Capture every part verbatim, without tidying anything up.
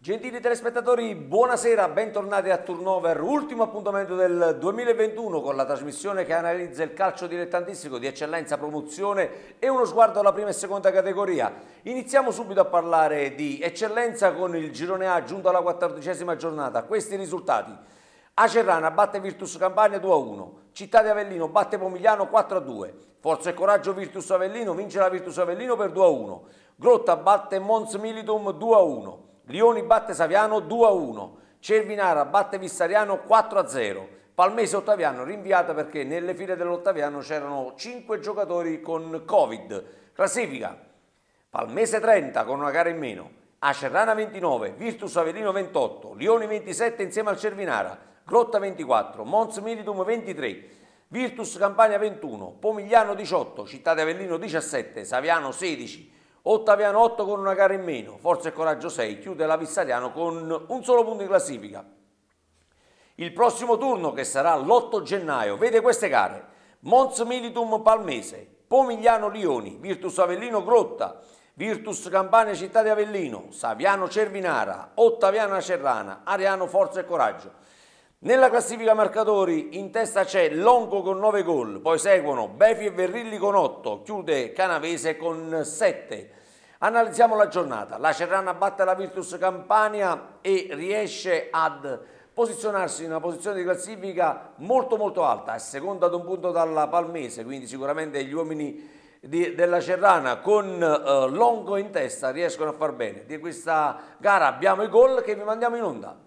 Gentili telespettatori, buonasera, bentornati a Turnover, ultimo appuntamento del duemilaventuno con la trasmissione che analizza il calcio dilettantistico di eccellenza, promozione e uno sguardo alla prima e seconda categoria. Iniziamo subito a parlare di eccellenza con il girone A giunto alla quattordicesima giornata. Questi risultati: Acerrana batte Virtus Campania due a uno, Città di Avellino batte Pomigliano quattro a due, Forza e Coraggio Virtus Avellino vince la Virtus Avellino per due a uno, Grotta batte Mons Militum due a uno, Lioni batte Saviano due a uno, Cervinara batte Vissariano quattro a zero, Palmese Ottaviano rinviata perché nelle file dell'Ottaviano c'erano cinque giocatori con Covid. Classifica: Palmese trenta con una gara in meno, Acerrana ventinove, Virtus Avellino ventotto, Lioni ventisette insieme al Cervinara, Grotta ventiquattro, Mons Militum ventitré, Virtus Campania ventuno, Pomigliano diciotto, Città di Avellino diciassette, Saviano sedici, Ottaviano otto con una gara in meno, Forza e Coraggio sei, chiude la Vissariano con un solo punto in classifica. Il prossimo turno, che sarà l'otto gennaio, vede queste gare: Mons Militum Palmese, Pomigliano Lioni, Virtus Avellino Grotta, Virtus Campania Città di Avellino, Saviano Cervinara, Ottaviano Acerrana, Ariano Forza e Coraggio. Nella classifica marcatori in testa c'è Longo con nove gol, poi seguono Befi e Verrilli con otto, chiude Canavese con sette. Analizziamo la giornata. La Acerrana batte la Virtus Campania e riesce ad posizionarsi in una posizione di classifica molto molto alta, è seconda ad un punto dalla Palmese, quindi sicuramente gli uomini di, della Acerrana con eh, Longo in testa riescono a far bene. Di questa gara abbiamo i gol che vi mandiamo in onda.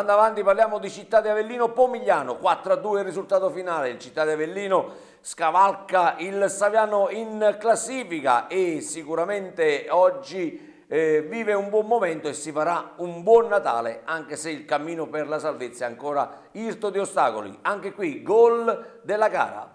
Andando avanti parliamo di Città di Avellino Pomigliano, quattro a due il risultato finale, il Città di Avellino scavalca il Saviano in classifica e sicuramente oggi eh, vive un buon momento e si farà un buon Natale, anche se il cammino per la salvezza è ancora irto di ostacoli. Anche qui gol della gara.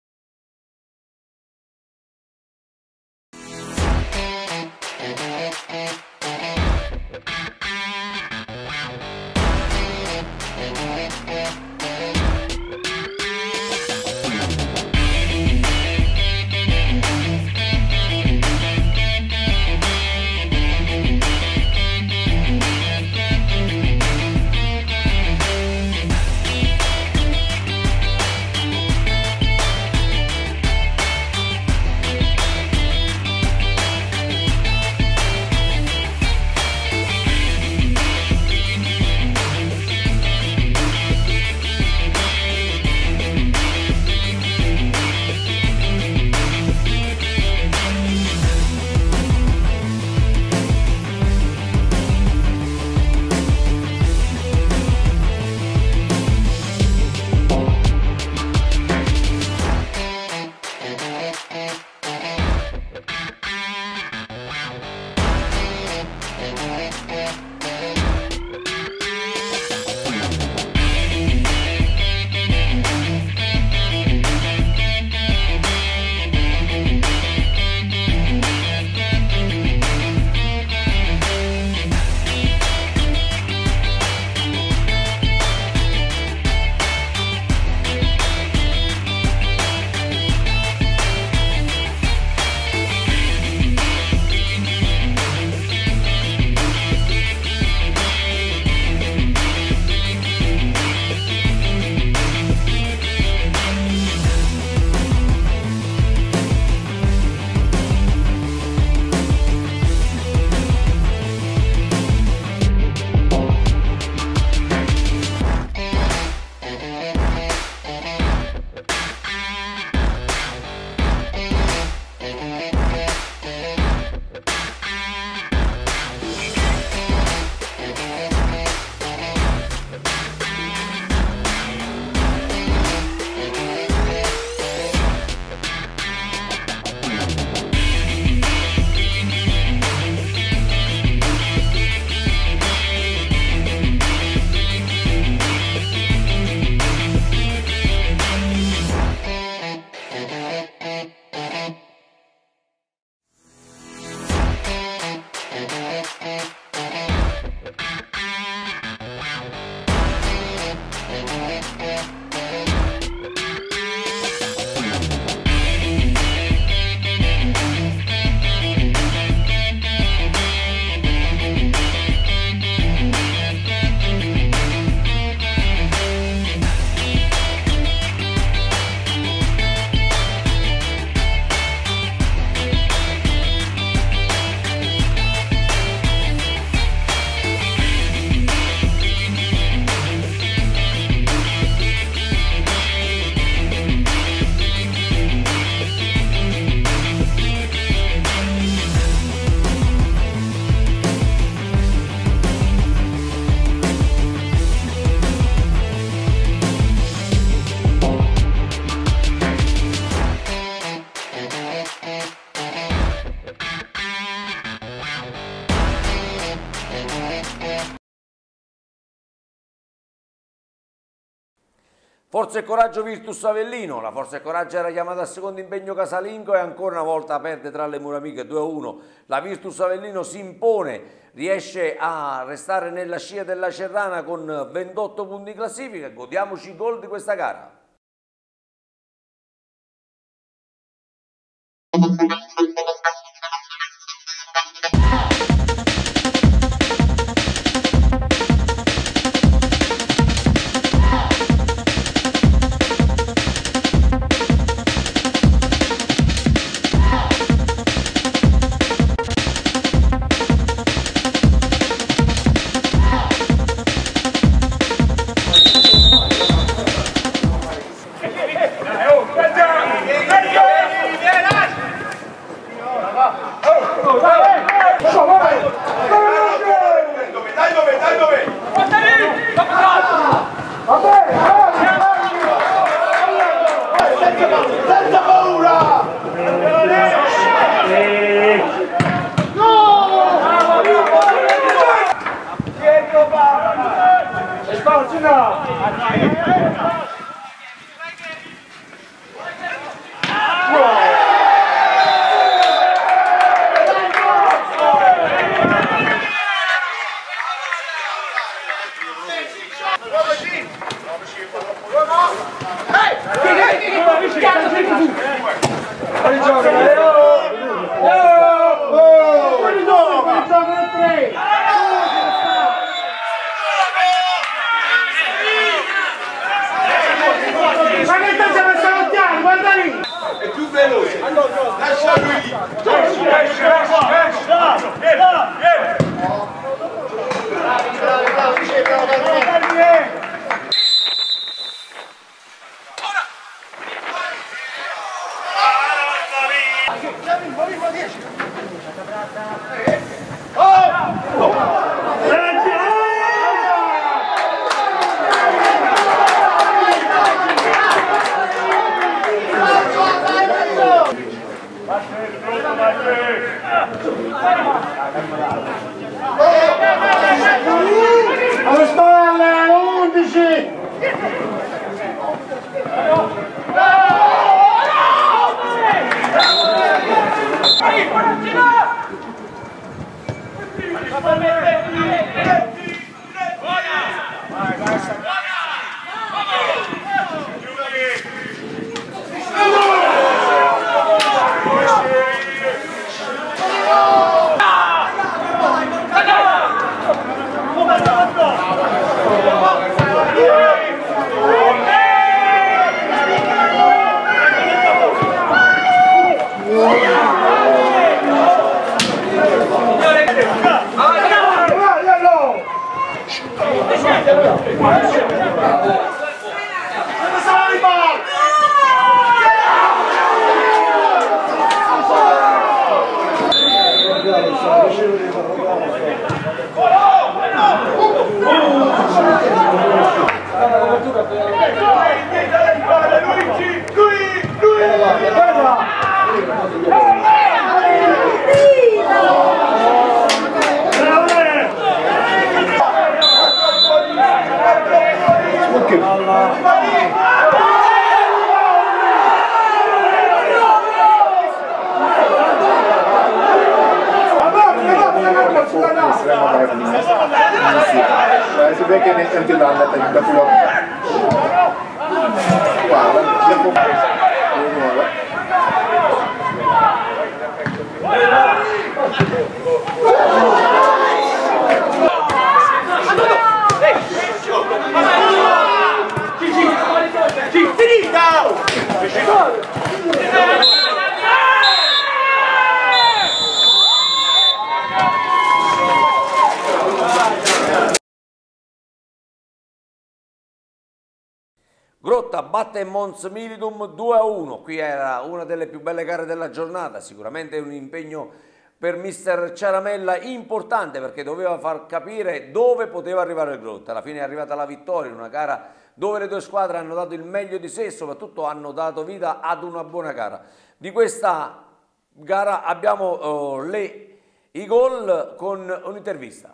Forza e Coraggio Virtus Avellino, la Forza e Coraggio era chiamata al secondo impegno casalingo e ancora una volta perde tra le mura amiche due a uno. La Virtus Avellino si impone, riesce a restare nella scia della Cerrana con ventotto punti in classifica. Godiamoci i gol di questa gara. Alle spalle, undici! Si vede che nanti l'hanno da da quello. Guarda, Grotta batte Mons Milidum due a uno, qui era una delle più belle gare della giornata, sicuramente un impegno per mister Ciaramella importante perché doveva far capire dove poteva arrivare il Grotta. Alla fine è arrivata la vittoria in una gara dove le due squadre hanno dato il meglio di sé e soprattutto hanno dato vita ad una buona gara. Di questa gara abbiamo uh, le, i gol con un'intervista.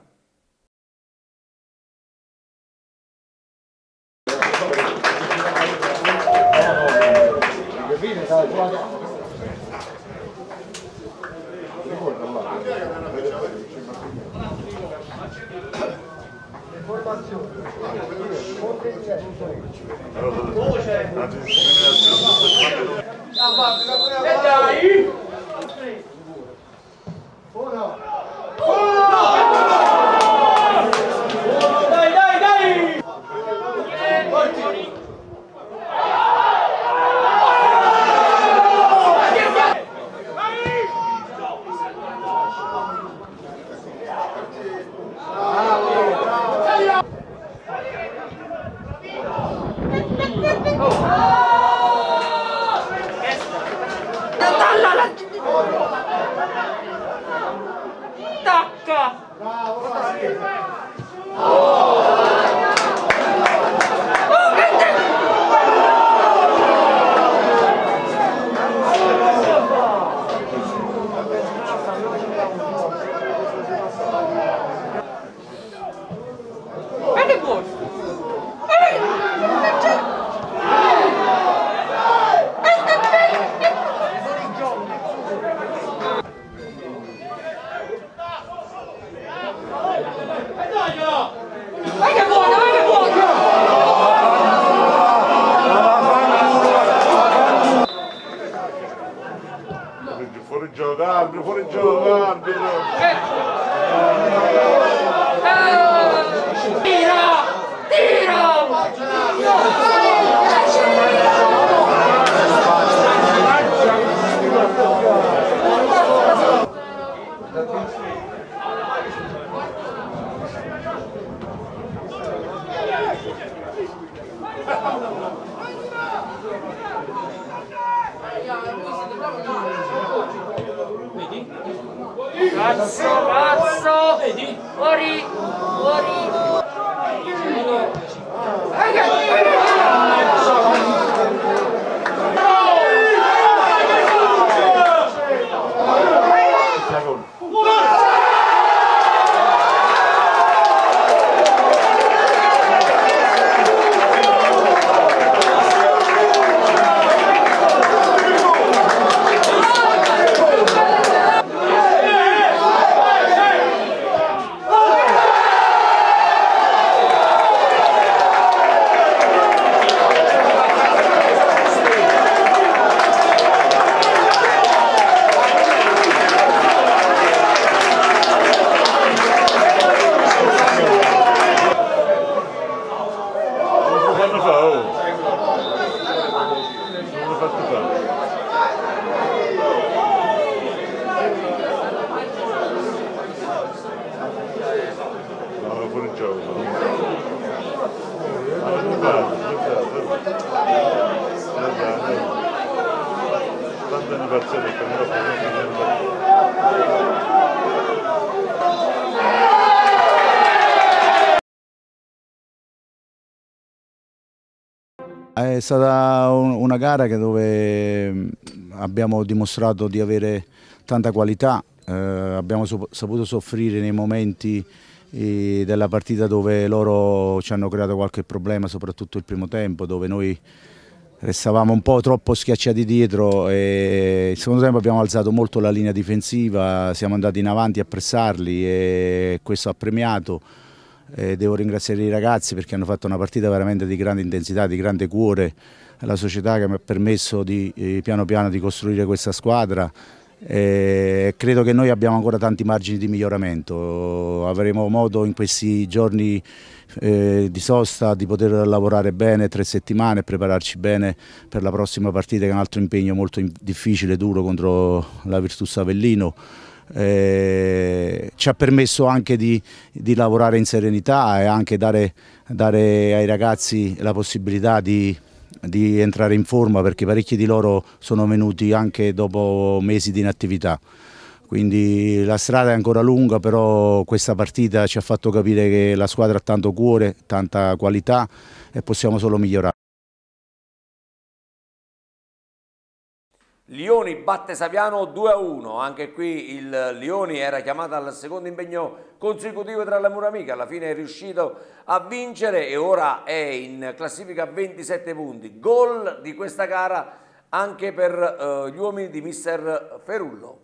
Dai, dai, dai! Tacca! Ma che vuoi? Eh, Vedi? Cazzo, cazzo! Vedi? Fuori! Fuori! È stata una gara dove abbiamo dimostrato di avere tanta qualità, eh, abbiamo saputo soffrire nei momenti eh, della partita dove loro ci hanno creato qualche problema, soprattutto il primo tempo, dove noi restavamo un po' troppo schiacciati dietro e il secondo tempo abbiamo alzato molto la linea difensiva, siamo andati in avanti a pressarli e questo ha premiato. Eh, devo ringraziare i ragazzi perché hanno fatto una partita veramente di grande intensità, di grande cuore, la società che mi ha permesso di eh, piano piano di costruire questa squadra. Eh, credo che noi abbiamo ancora tanti margini di miglioramento, avremo modo in questi giorni eh, di sosta di poter lavorare bene tre settimane e prepararci bene per la prossima partita che è un altro impegno molto difficile, duro contro la Virtus Avellino. Eh, ci ha permesso anche di, di lavorare in serenità e anche dare, dare ai ragazzi la possibilità di, di entrare in forma perché parecchi di loro sono venuti anche dopo mesi di inattività. Quindi la strada è ancora lunga, però questa partita ci ha fatto capire che la squadra ha tanto cuore, tanta qualità e possiamo solo migliorare. Lioni batte Saviano due a uno, anche qui il Lioni era chiamato al secondo impegno consecutivo tra le mura amiche, alla fine è riuscito a vincere e ora è in classifica a ventisette punti. Gol di questa gara anche per uh, gli uomini di mister Ferullo.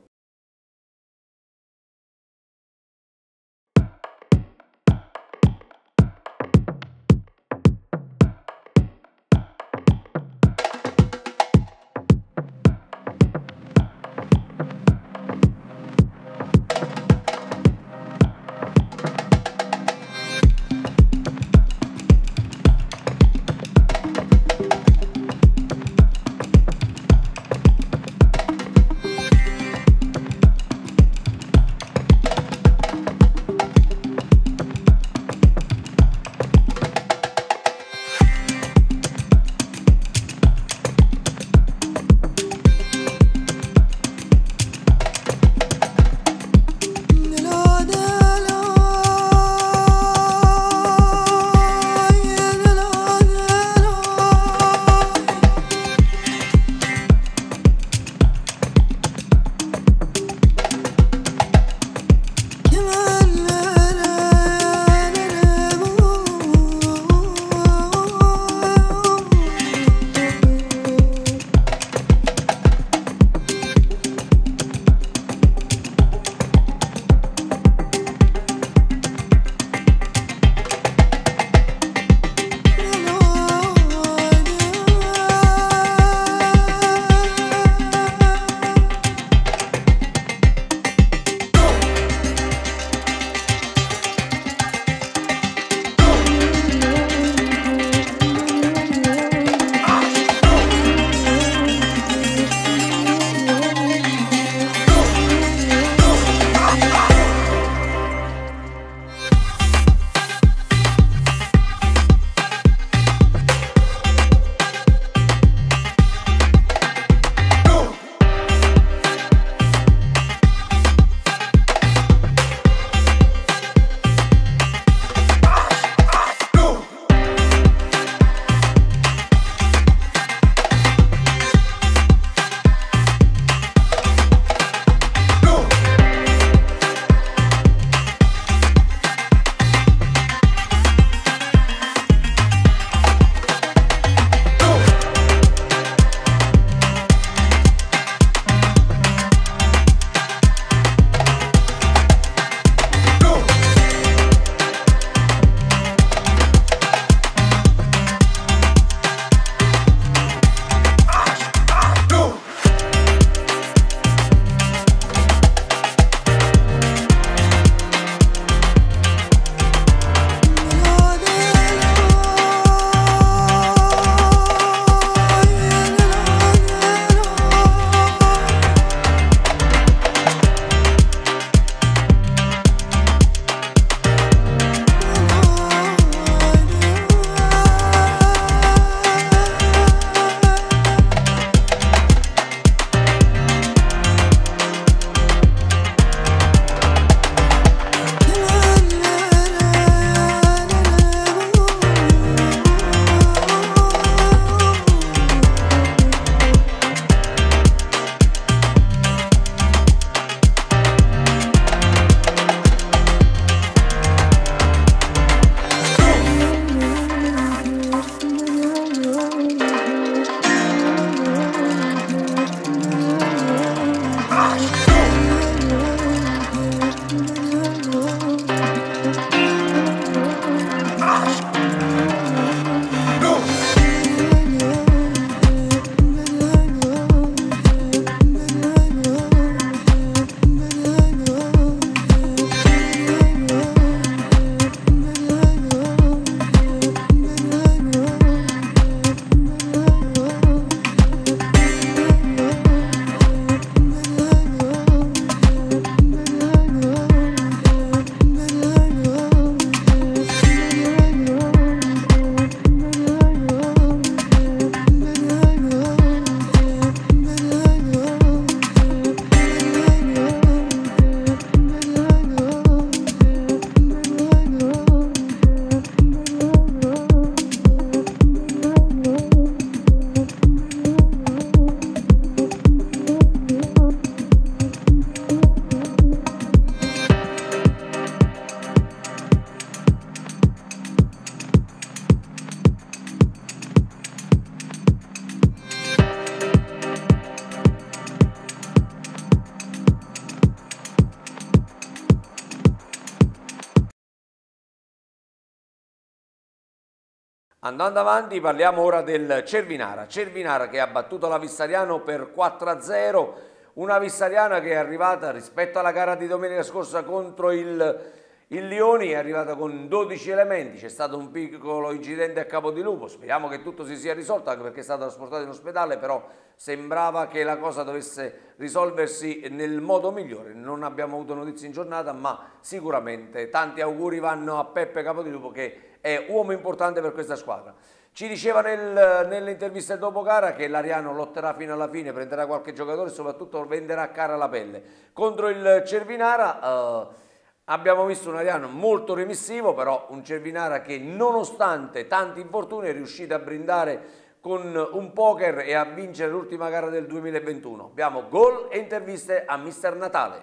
Andando avanti parliamo ora del Cervinara, Cervinara che ha battuto la Vissariano per quattro a zero, una Vissariana che è arrivata rispetto alla gara di domenica scorsa contro il, il Lioni, è arrivata con dodici elementi, c'è stato un piccolo incidente a Capodilupo, speriamo che tutto si sia risolto anche perché è stato trasportato in ospedale, però sembrava che la cosa dovesse risolversi nel modo migliore, non abbiamo avuto notizie in giornata, ma sicuramente tanti auguri vanno a Peppe Capodilupo che è uomo importante per questa squadra. Ci diceva nel, nelle interviste dopo gara che l'Ariano lotterà fino alla fine, prenderà qualche giocatore e soprattutto venderà cara la pelle. Contro il Cervinara eh, abbiamo visto un Ariano molto remissivo, però un Cervinara che nonostante tanti infortuni è riuscito a brindare con un poker e a vincere l'ultima gara del duemilaventuno. Abbiamo gol e interviste a mister Natale.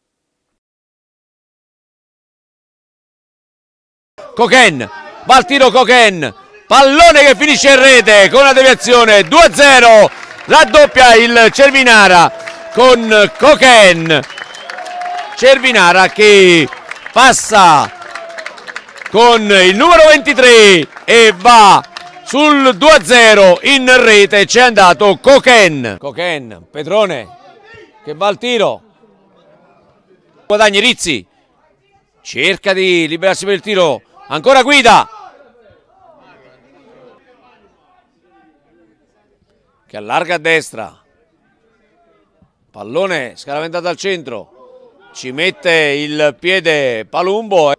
Coquen, va al tiro Coquen, pallone che finisce in rete con una deviazione, due a zero, raddoppia il Cervinara con Coquen, Cervinara che passa con il numero ventitré e va sul due a zero, in rete c'è andato Coquen. Coquen, Petrone che va al tiro, guadagni Rizzi, cerca di liberarsi per il tiro, ancora Guida che allarga a destra, pallone scaraventato al centro, ci mette il piede Palumbo.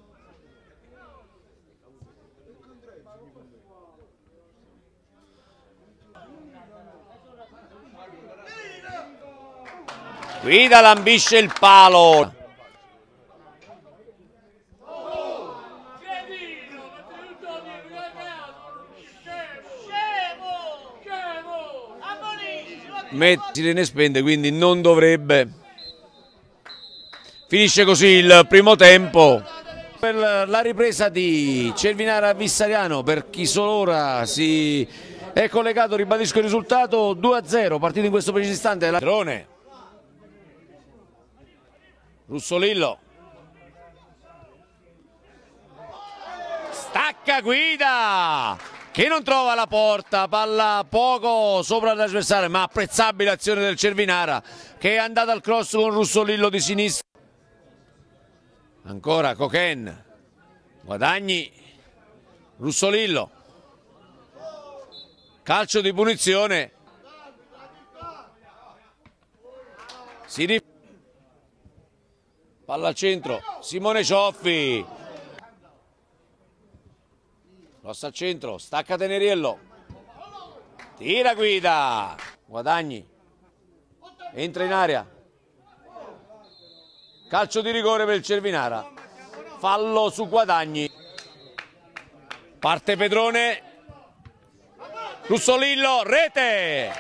Guida lambisce il palo. Messi ne spende, quindi non dovrebbe. Finisce così il primo tempo. Per la ripresa di Cervinara Vissariano, per chi solo ora si è collegato, ribadisco il risultato due a zero, partito in questo preciso istante. Drone, Russolillo, stacca Guida che non trova la porta, palla poco sopra l'avversario, ma apprezzabile azione del Cervinara che è andata al cross con Russolillo di sinistra. Ancora Coquen, guadagni Russolillo, calcio di punizione, si rif... palla al centro, Simone Cioffi, cross al centro, stacca Teneriello, tira Guida, guadagni, entra in area, calcio di rigore per il Cervinara, fallo su Guadagni, parte Pedrone, Russolillo, rete,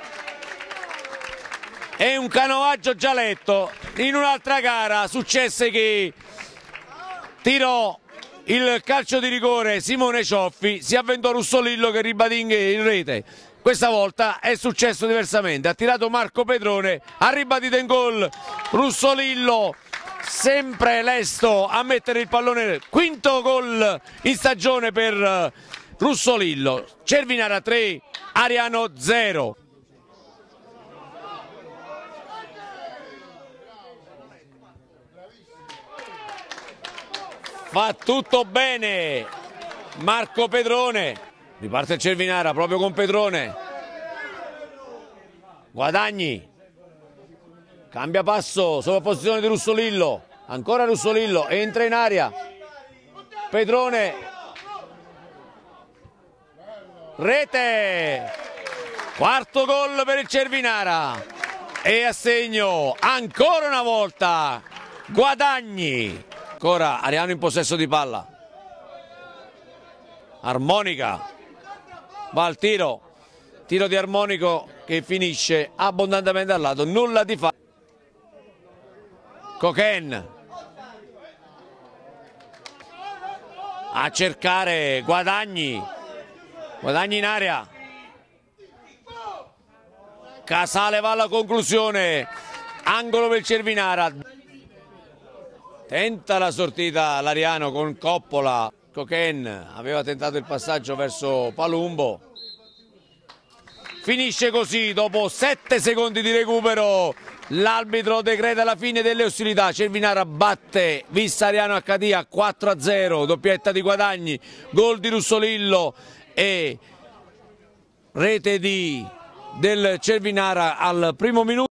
è un canoaggio già letto. In un'altra gara successe che tirò il calcio di rigore Simone Cioffi, si avventò Russolillo che ribadì in rete. Questa volta è successo diversamente, ha tirato Marco Pedrone, ha ribadito in gol Russolillo, sempre lesto a mettere il pallone, quinto gol in stagione per Russolillo. Cervinara tre, Ariano zero. Fa tutto bene Marco Pedrone, riparte il Cervinara proprio con Pedrone, Guadagni, cambia passo, sovrapposizione di Russolillo, ancora Russolillo, entra in aria, Pedrone, rete, quarto gol per il Cervinara e a segno ancora una volta Guadagni. Ancora Ariano in possesso di palla, Armonica va al tiro, tiro di Armonico che finisce abbondantemente al lato, nulla di fa. Coquen a cercare Guadagni, Guadagni in area, Casale va alla conclusione, angolo per il Cervinara. Tenta la sortita l'Ariano con Coppola, Coquen aveva tentato il passaggio verso Palumbo. Finisce così, dopo sette secondi di recupero, l'arbitro decreta la fine delle ostilità. Cervinara batte Vissariano acca di a quattro a zero, doppietta di Guadagni, gol di Russolillo e rete di, del Cervinara al primo minuto.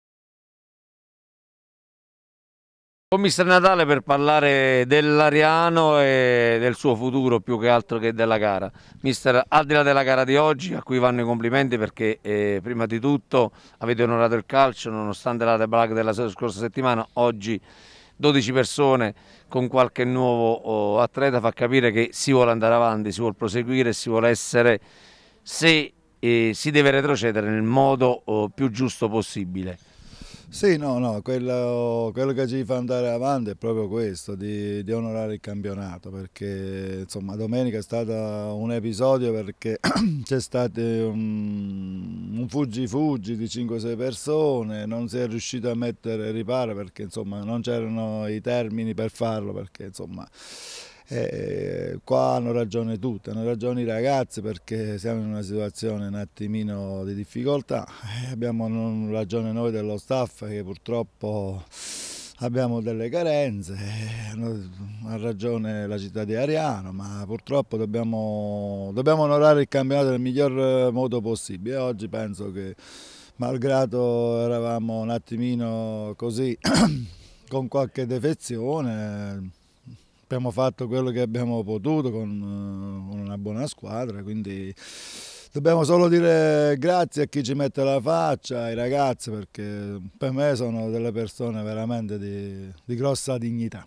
Con mister Natale per parlare dell'Ariano e del suo futuro più che altro che della gara. Mister, al di là della gara di oggi, a cui vanno i complimenti perché eh, prima di tutto avete onorato il calcio nonostante la deblag della scorsa settimana, oggi dodici persone con qualche nuovo oh, atleta fa capire che si vuole andare avanti, si vuole proseguire, si vuole essere, se eh, si deve retrocedere nel modo oh, più giusto possibile. Sì, no, no, quello, quello che ci fa andare avanti è proprio questo, di, di onorare il campionato, perché insomma domenica è stato un episodio perché c'è stato un, un fuggi-fuggi di cinque sei persone, non si è riuscito a mettere riparo perché insomma non c'erano i termini per farlo, perché insomma Eh, qua hanno ragione tutti, hanno ragione i ragazzi perché siamo in una situazione un attimino di difficoltà, eh, abbiamo ragione noi dello staff che purtroppo abbiamo delle carenze, eh, ha ragione la città di Ariano, ma purtroppo dobbiamo, dobbiamo onorare il campionato nel miglior modo possibile. Oggi penso che malgrado eravamo un attimino così con qualche defezione, abbiamo fatto quello che abbiamo potuto con, con una buona squadra, quindi dobbiamo solo dire grazie a chi ci mette la faccia, ai ragazzi, perché per me sono delle persone veramente di, di grossa dignità.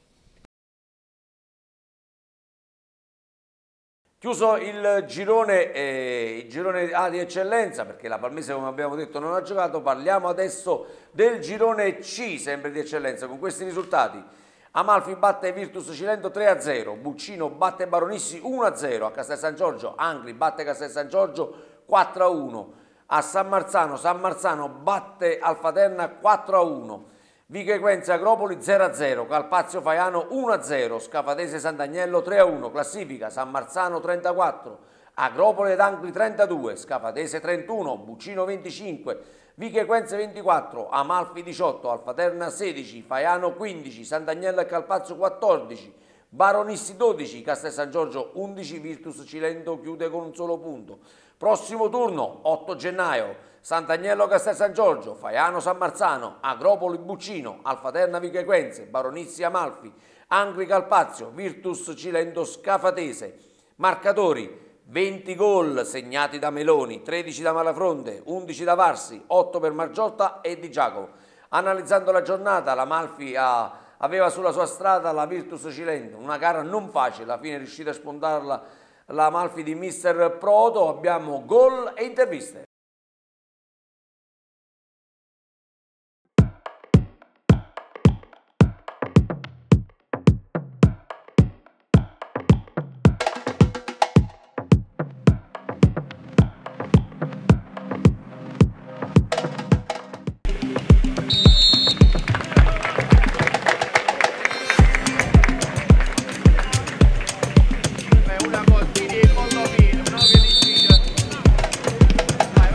Chiuso il girone, eh, il girone A di eccellenza, perché la Palmese, come abbiamo detto, non ha giocato, parliamo adesso del girone C, sempre di eccellenza, con questi risultati. Amalfi batte Virtus Cilento tre a zero, Buccino batte Baronissi uno a zero, a Castel San Giorgio Angri batte Castel San Giorgio quattro a uno, a San Marzano San Marzano batte Alfaterna quattro a uno, Vico Equense Agropoli zero a zero, Calpazio Faiano uno a zero, Scafadese Sant'Agnello tre a uno, classifica San Marzano trentaquattro, Agropoli ed Angri trentadue, Scafadese trentuno, Buccino venticinque, Vico Equense ventiquattro, Amalfi diciotto, Alfaterna sedici, Faiano quindici, Sant'Agnello e Calpazzo quattordici, Baronissi dodici, Castel San Giorgio undici, Virtus Cilento chiude con un solo punto. Prossimo turno, otto gennaio, Sant'Agnello Castel San Giorgio, Faiano San Marzano, Agropoli Buccino, Alfaterna Vico Equense, Baronissi Amalfi, Angri Calpazio, Virtus Cilento Scafatese. Marcatori: venti gol segnati da Meloni, tredici da Malafronte, undici da Varsi, otto per Margiotta e Di Giacomo. Analizzando la giornata, l'Amalfi ha, aveva sulla sua strada la Virtus Cilento, una gara non facile, alla fine è riuscita a spuntarla l'Amalfi di mister Proto. Abbiamo gol e interviste. Una così, molto bene, uno che li gira.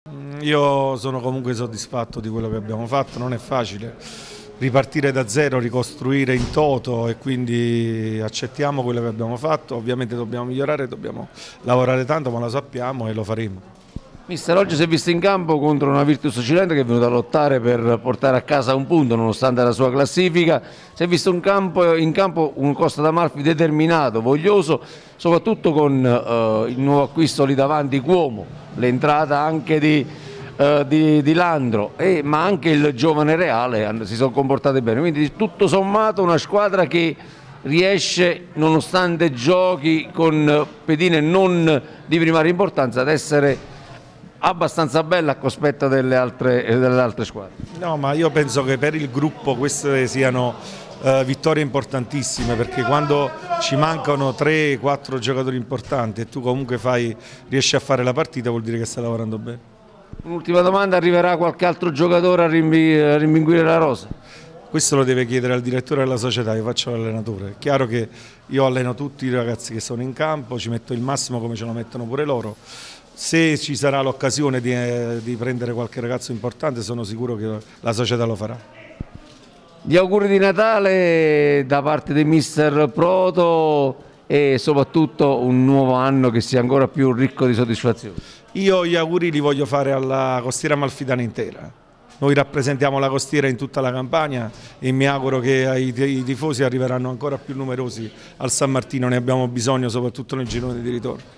Io sono comunque soddisfatto di quello che abbiamo fatto, non è facile ripartire da zero, ricostruire in toto, e quindi accettiamo quello che abbiamo fatto. Ovviamente dobbiamo migliorare, dobbiamo lavorare tanto, ma lo sappiamo e lo faremo. Mister, oggi si è visto in campo contro una Virtus Cilento che è venuta a lottare per portare a casa un punto nonostante la sua classifica. Si è visto in campo, in campo un Costa d'Amalfi determinato, voglioso, soprattutto con eh, il nuovo acquisto lì davanti, Cuomo, l'entrata anche di, eh, di, di Landro, e, ma anche il giovane Reale si sono comportati bene. Quindi tutto sommato una squadra che riesce, nonostante giochi con pedine non di primaria importanza, ad essere abbastanza bella a cospetto delle altre, delle altre squadre. No, ma io penso che per il gruppo queste siano uh, vittorie importantissime, perché quando ci mancano tre quattro giocatori importanti e tu comunque fai, riesci a fare la partita, vuol dire che stai lavorando bene. Un'ultima domanda: arriverà qualche altro giocatore a rimbinguire la rosa? Questo lo deve chiedere al direttore della società, io faccio l'allenatore. È chiaro che io alleno tutti i ragazzi che sono in campo, ci metto il massimo come ce lo mettono pure loro. Se ci sarà l'occasione di, eh, di prendere qualche ragazzo importante, sono sicuro che la società lo farà. Gli auguri di Natale da parte di mister Proto e soprattutto un nuovo anno che sia ancora più ricco di soddisfazioni. Io gli auguri li voglio fare alla Costiera Amalfitana intera. Noi rappresentiamo la Costiera in tutta la Campania e mi auguro che i tifosi arriveranno ancora più numerosi al San Martino, ne abbiamo bisogno soprattutto nel girone di ritorno.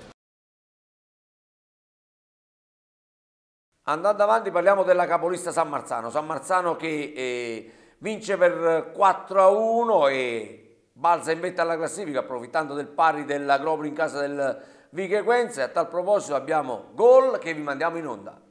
Andando avanti parliamo della capolista San Marzano, San Marzano che eh, vince per quattro a uno e balza in vetta alla classifica approfittando del pari dell'Agropoli in casa del Vichequense. A tal proposito abbiamo gol che vi mandiamo in onda.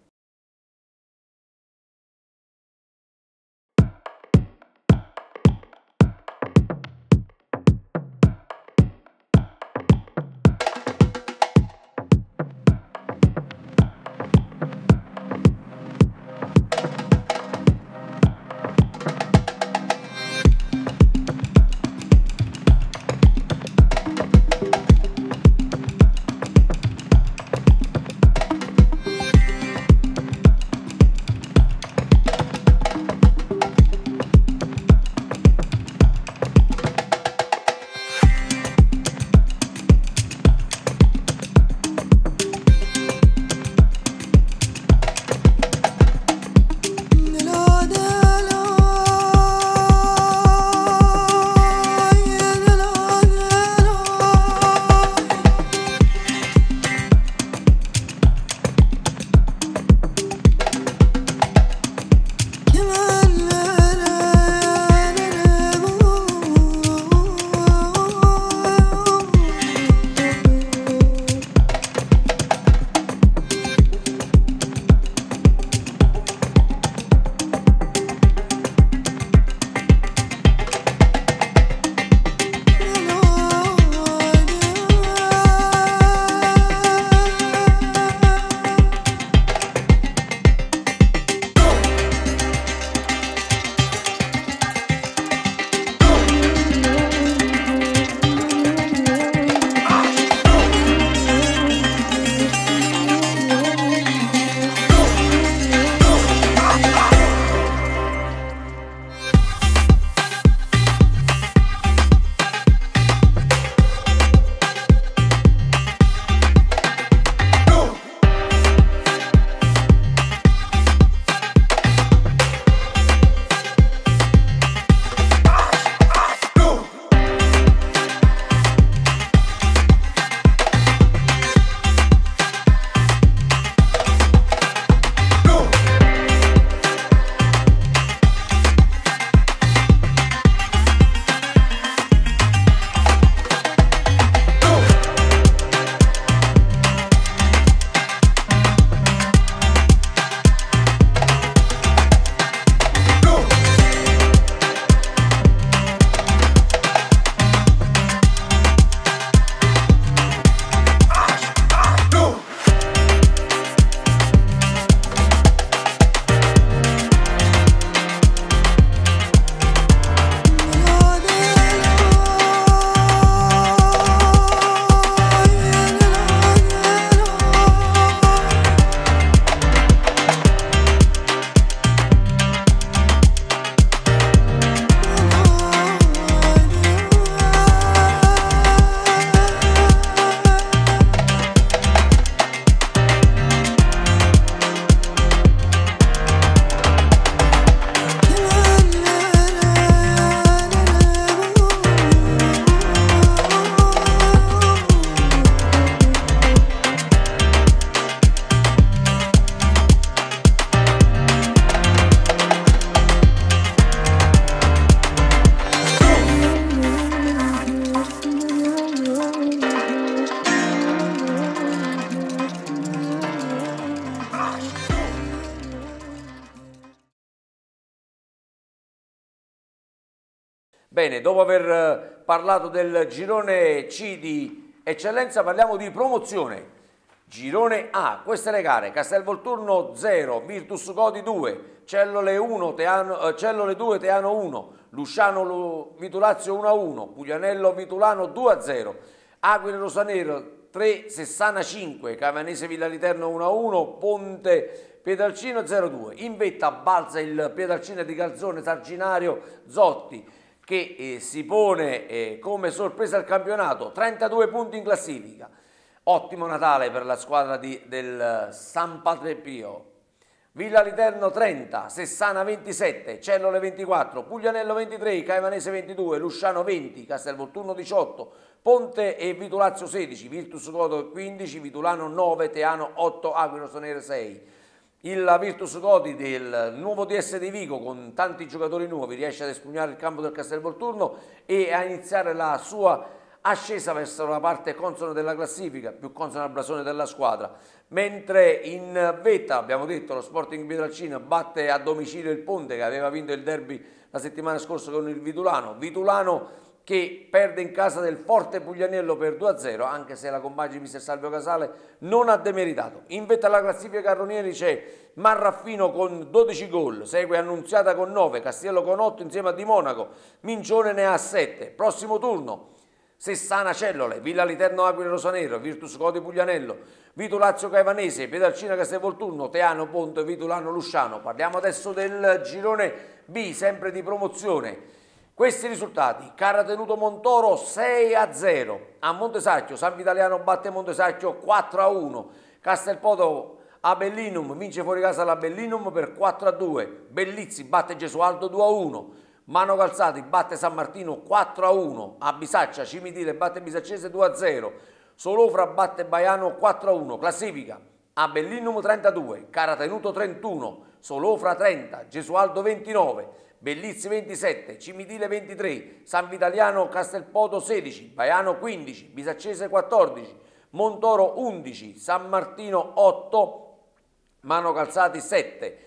Bene, dopo aver parlato del girone C di eccellenza parliamo di promozione. Girone A, queste le gare: Castelvolturno zero, Virtus Codi due, Cellole uno, Teano, eh, Cellole due, Teano uno, Lusciano Vitulazio uno a uno, Puglianello Vitulano due a zero, Aquile Rosanero tre, Sessana cinque, Cavanese Villaliterno uno a uno, Ponte Pietralcino zero a due. In vetta balza il Pietralcino di Calzone Sarginario Zotti, che eh, si pone eh, come sorpresa al campionato, trentadue punti in classifica. Ottimo Natale per la squadra di, del San Patrizio. Villaliterno trenta, Sessana ventisette, Cellole ventiquattro, Puglianello ventitré, Caevanese ventidue, Lusciano venti, Castelvolturno diciotto, Ponte e Vitulazio sedici, Virtus Codo quindici, Vitulano nove, Teano otto, Aquile Rosanero sei. Il Virtus Codi del nuovo D S di Vigo, con tanti giocatori nuovi, riesce ad espugnare il campo del Castelvolturno e a iniziare la sua ascesa verso la parte consona della classifica, più consona al blasone della squadra. Mentre in vetta, abbiamo detto, lo Sporting Pietralcina batte a domicilio il Ponte, che aveva vinto il derby la settimana scorsa con il Vitulano. Vitulano che perde in casa del forte Puglianello per due a zero, anche se la compagine di mister Salvio Casale non ha demeritato. In vetta alla classifica carronieri c'è Marraffino con dodici gol, segue Annunziata con nove, Castiello con otto insieme a Di Monaco, Mincione ne ha sette. Prossimo turno: Sessana Cellole, Villaliterno Aquile Rosanero, Virtus Codi Puglianello, Vitulazio Caevanese, Pietralcina Castelvolturno, Teano Ponte, Vitulano Lusciano. Parliamo adesso del girone B, sempre di promozione. Questi risultati: Caratenuto Montoro sei a zero, a Montesacchio San Vitaliano batte Montesacchio quattro a uno, Castelpoto a Bellinum vince fuori casa la Bellinum per quattro a due, Bellizzi batte Gesualdo due a uno, Mano Calzati batte San Martino quattro a uno, a Bisaccia Cimitile batte Bisaccese due a zero, Solofra batte Baiano quattro a uno. Classifica: a Bellinum trentadue, Caratenuto trentuno, Solofra trenta, Gesualdo ventinove, Bellizzi ventisette, Cimitile ventitré, San Vitaliano Castelpoto sedici, Baiano quindici, Bisaccese quattordici, Montoro undici, San Martino otto, Mano Calzati sette.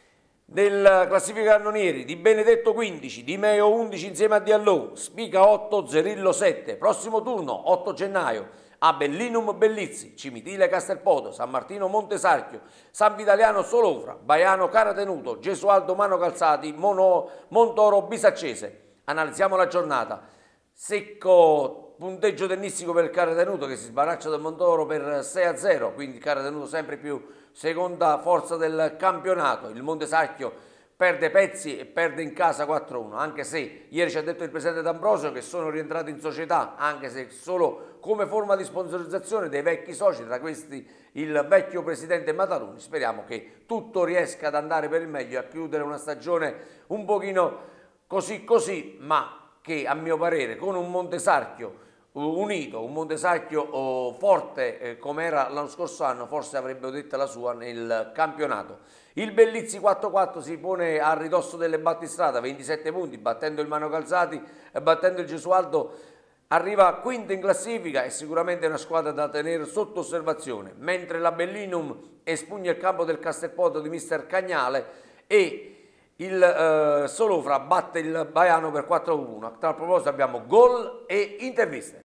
Nel classifica cannonieri: Di Benedetto quindici, Di Meo undici insieme a Diallò, Spica otto, Zerillo sette. Prossimo turno otto gennaio: a Bellinum Bellizzi, Cimitile Castelpoto, San Martino Montesarchio, San Vitaliano Solofra, Baiano Caratenuto, Gesualdo Mano Calzati, Mono, Montoro Bisaccese. Analizziamo la giornata. Secco punteggio tennistico per il Caratenuto, che si sbaraccia del Montoro per sei a zero, quindi il Caratenuto sempre più seconda forza del campionato. Il Montesacchio perde pezzi e perde in casa quattro a uno, anche se ieri ci ha detto il presidente D'Ambrosio che sono rientrati in società, anche se solo come forma di sponsorizzazione dei vecchi soci, tra questi il vecchio presidente Mataluni. Speriamo che tutto riesca ad andare per il meglio e a chiudere una stagione un pochino così così, ma che a mio parere con un Montesarchio unito, un Montesacchio oh, forte eh, come era l'anno scorso anno, forse avrebbe detto la sua nel campionato. Il Bellizzi quattro a quattro si pone a ridosso delle battistrada, ventisette punti, battendo il Mano Calzati e battendo il Gesualdo, arriva quinta in classifica e sicuramente è una squadra da tenere sotto osservazione, mentre la Bellinum espugna il campo del Castelpoto di mister Cagnale e il eh, Solofra batte il Baiano per quattro a uno. A tal proposito abbiamo gol e interviste.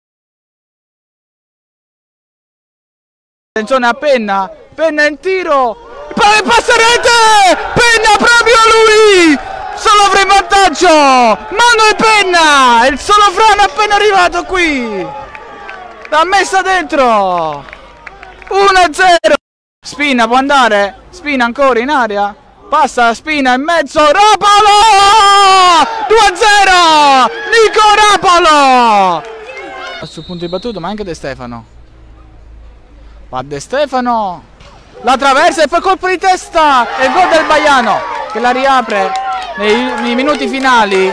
Attenzione a Penna, Penna in tiro, poi passa rete, Penna proprio lui, Solofra in vantaggio, Manuel Penna, il Solofrano appena arrivato qui, l'ha messa dentro, uno a zero, Spina può andare, Spina ancora in aria, passa la Spina in mezzo, Rapalo, due a zero, Nico Rapalo, sul punto di battuto ma anche De Stefano. Va De Stefano, la traversa e poi colpo di testa e il gol del Baiano che la riapre nei, nei minuti finali.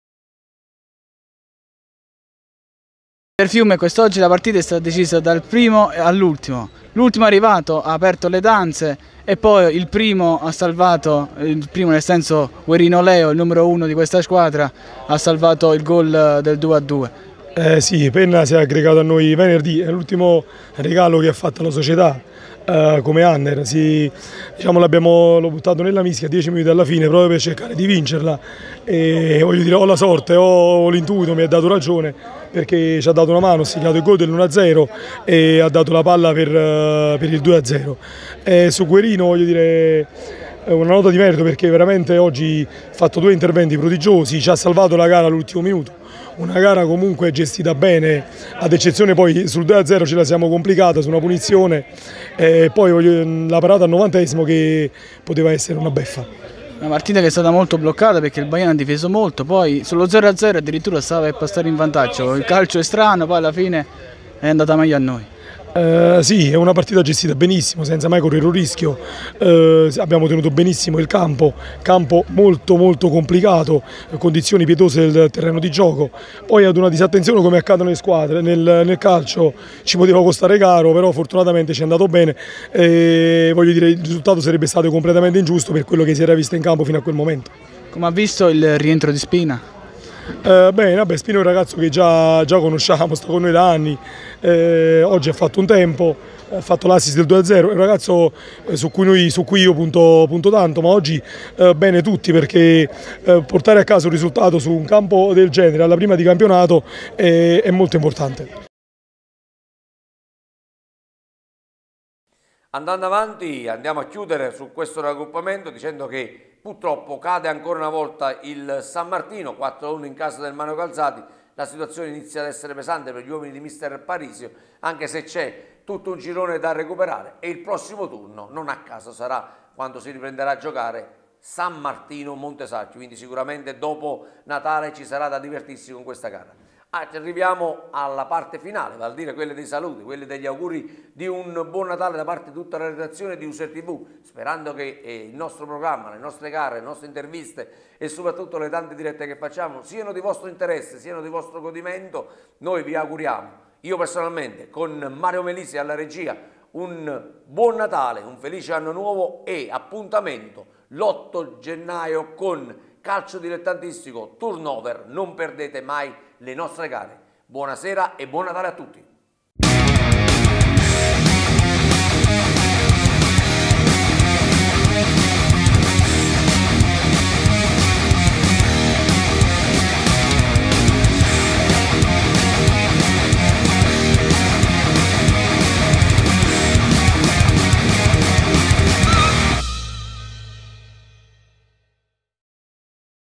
Per Fiume quest'oggi la partita è stata decisa dal primo all'ultimo. L'ultimo arrivato ha aperto le danze e poi il primo ha salvato, il primo nel senso Guerino Leo, il numero uno di questa squadra, ha salvato il gol del due a due. Eh sì, Penna si è aggregato a noi venerdì, è l'ultimo regalo che ha fatto la società uh, come under, si, diciamo, l'abbiamo buttato nella mischia a dieci minuti alla fine proprio per cercare di vincerla e voglio dire, ho la sorte, ho l'intuito, mi ha dato ragione perché ci ha dato una mano, ha segnato il gol dell'uno a zero e ha dato la palla per, uh, per il due a zero. E su Guerino voglio dire una nota di merito perché veramente oggi ha fatto due interventi prodigiosi, ci ha salvato la gara all'ultimo minuto. Una gara comunque gestita bene, ad eccezione poi sul due a zero ce la siamo complicata su una punizione e poi voglio, la parata al novantesimo che poteva essere una beffa. Una partita che è stata molto bloccata perché il Baiano ha difeso molto, poi sullo zero a zero addirittura stava per passare in vantaggio, il calcio è strano, poi alla fine è andata meglio a noi. Uh, sì, è una partita gestita benissimo, senza mai correre un rischio, uh, abbiamo tenuto benissimo il campo, campo molto molto complicato, condizioni pietose del terreno di gioco, poi ad una disattenzione come accade nelle squadre, nel, nel calcio ci poteva costare caro, però fortunatamente ci è andato bene e voglio dire il risultato sarebbe stato completamente ingiusto per quello che si era visto in campo fino a quel momento. Come ha visto il rientro di Spina? Eh, bene, vabbè, Spino è un ragazzo che già, già conosciamo, sta con noi da anni, eh, oggi ha fatto un tempo, ha fatto l'assist del due a zero, è un ragazzo su cui, noi, su cui io punto, punto tanto, ma oggi eh, bene tutti perché eh, portare a casa un risultato su un campo del genere alla prima di campionato è, è molto importante. Andando avanti andiamo a chiudere su questo raggruppamento dicendo che purtroppo cade ancora una volta il San Martino, quattro a uno in casa del Mano Calzati, la situazione inizia ad essere pesante per gli uomini di mister Parisio, anche se c'è tutto un girone da recuperare e il prossimo turno non a caso sarà quando si riprenderà a giocare San Martino Montesacchi, quindi sicuramente dopo Natale ci sarà da divertirsi con questa gara. Arriviamo alla parte finale, vale a dire quelle dei saluti, quelle degli auguri di un buon Natale da parte di tutta la redazione di User tivù, sperando che eh, il nostro programma, le nostre gare, le nostre interviste e soprattutto le tante dirette che facciamo siano di vostro interesse, siano di vostro godimento. Noi vi auguriamo, io personalmente con Mario Melisi alla regia, un buon Natale, un felice anno nuovo e appuntamento l'otto gennaio con calcio dilettantistico turnover, non perdete mai le nostre gare. Buonasera e buon Natale a tutti.